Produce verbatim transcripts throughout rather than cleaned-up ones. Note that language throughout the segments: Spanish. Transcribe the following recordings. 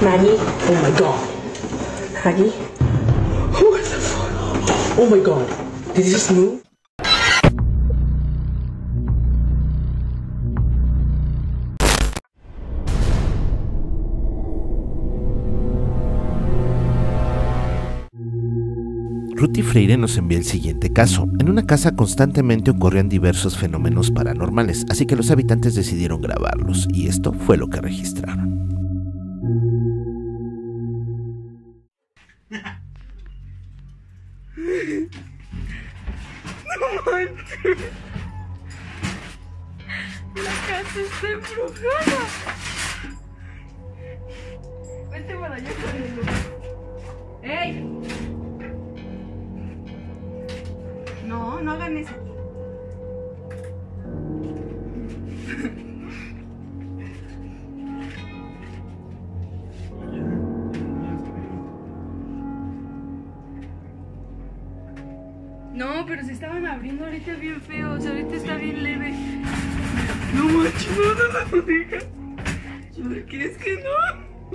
Maggie? Oh my god. Maggie? What the fuck? Oh my god. Did he just move? Ruthie Freire nos envía el siguiente caso. En una casa constantemente ocurrían diversos fenómenos paranormales, así que los habitantes decidieron grabarlos, y esto fue lo que registraron. No manches. La casa está embrujada. Vete para allá corriendo. ¡Ey! No, no hagan eso. No, pero se estaban abriendo ahorita bien feos, ahorita está bien leve. No manches, no, no lo digas. ¿Por qué es que no?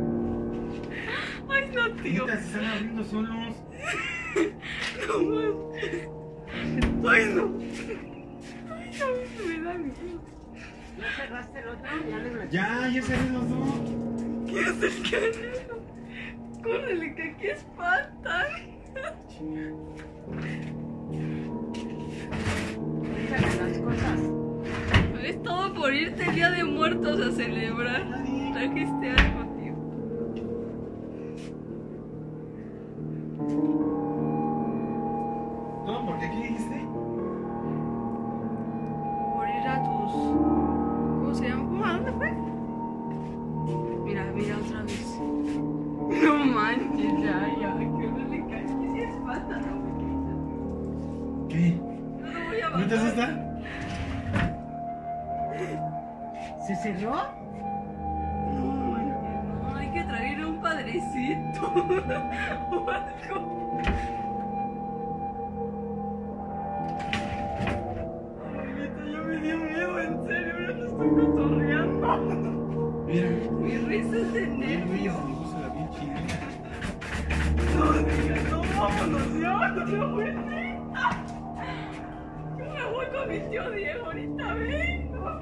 Ay, no, tío. Se están abriendo solos. No manches. Ay, no. Ay, no, me da miedo. ¿Ya cerraste el otro? Ya le metí. Ya, ya cerré los dos. ¿Qué es el canelo? Córrele, que aquí espantan. Déjale las cosas. Es todo por irte el Día de Muertos a celebrar. Trajiste algo, tío. No, ¿por qué? ¿Qué dijiste? Por ir a tus... ¿Cómo se llama? ¿Cómo? ¿A dónde fue? Mira, mira otra vez. No manches, ya, ya. Que no le cae. Que si espanta, no me ¿Qué? No lo voy a ¿No te bajar. asusta? ¿Se cerró? No, manches, no. Hay que traer un padrecito. O algo. Ay, ya me dio miedo, en serio. Ahora lo estoy cotorreando. Mira. Mi risa es de Mira, nervio. se me puso la bien chingada. No digas, no, vámonos ya, no me voy. Yo me voy con mi tío Diego, ahorita vengo.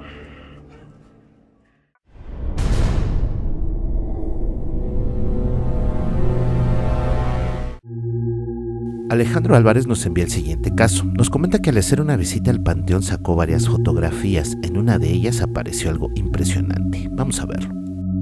Alejandro Álvarez nos envía el siguiente caso. Nos comenta que al hacer una visita al panteón sacó varias fotografías. En una de ellas apareció algo impresionante. Vamos a verlo.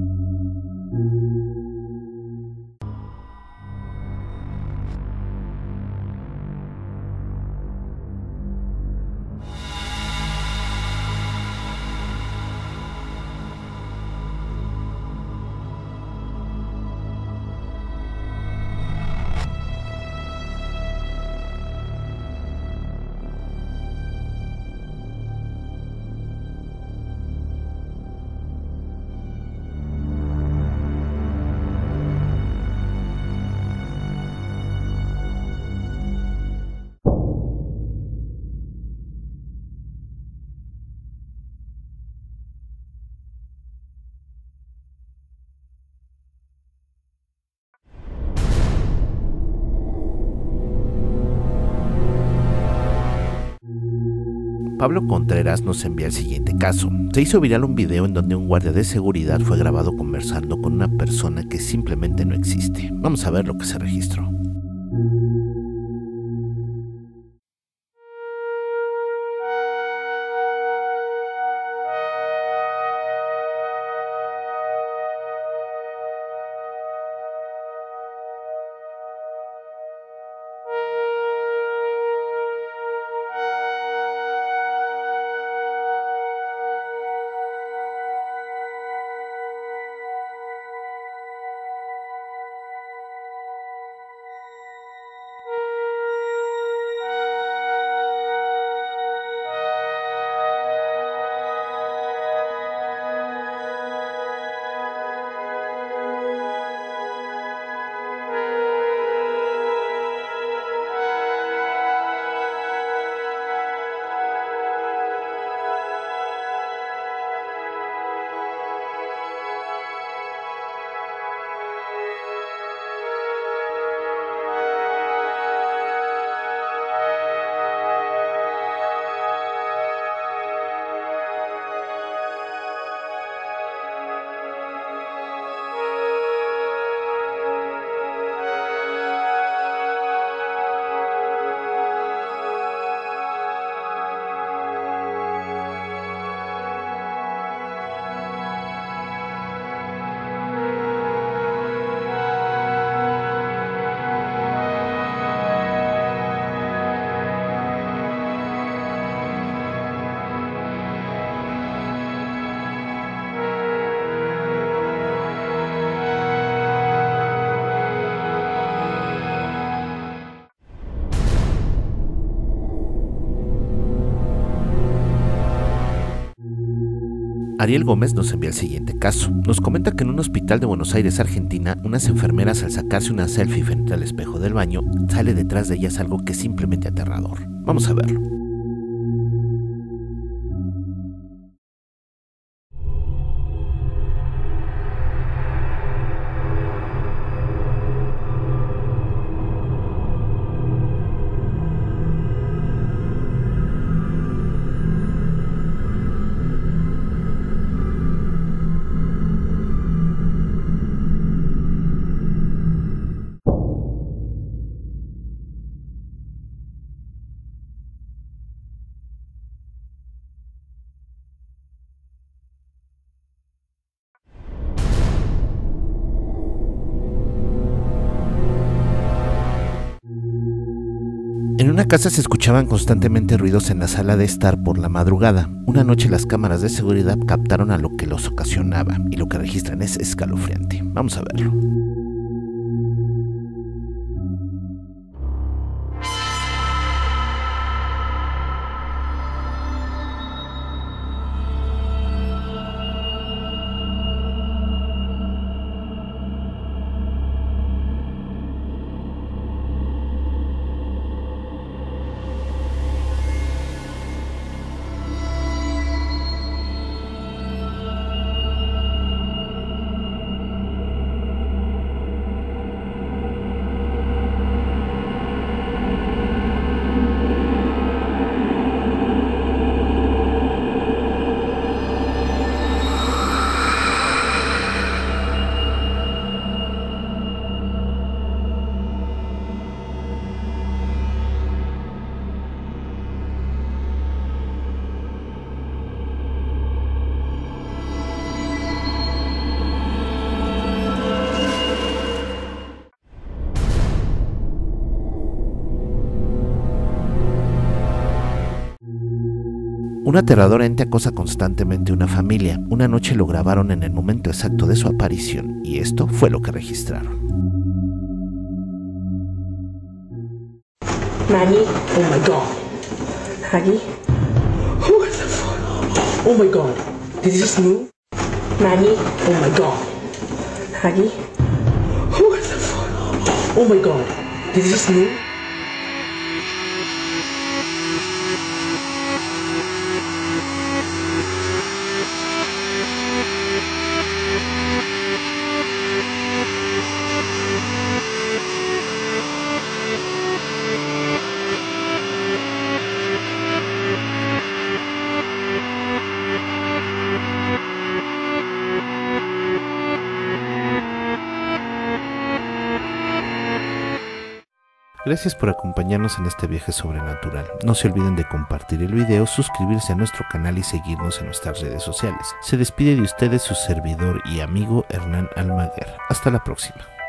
Pablo Contreras nos envía el siguiente caso. Se hizo viral un video en donde un guardia de seguridad fue grabado conversando con una persona que simplemente no existe. Vamos a ver lo que se registró. Ariel Gómez nos envía el siguiente caso. Nos comenta que en un hospital de Buenos Aires, Argentina, unas enfermeras al sacarse una selfie frente al espejo del baño, sale detrás de ellas algo que es simplemente aterrador. Vamos a verlo. En una casa se escuchaban constantemente ruidos en la sala de estar por la madrugada. Una noche las cámaras de seguridad captaron a lo que los ocasionaba y lo que registran es escalofriante. Vamos a verlo. Un aterrador ente acosa constantemente a una familia. Una noche lo grabaron en el momento exacto de su aparición y esto fue lo que registraron. Maggie, oh my god. Maggie? What the fuck? Oh my god. Did you just move? Maggie, oh my god. Maggie? What the fuck? Oh my god. Did you just move? Gracias por acompañarnos en este viaje sobrenatural. No se olviden de compartir el video, suscribirse a nuestro canal y seguirnos en nuestras redes sociales. Se despide de ustedes su servidor y amigo Hernán Almaguer. Hasta la próxima.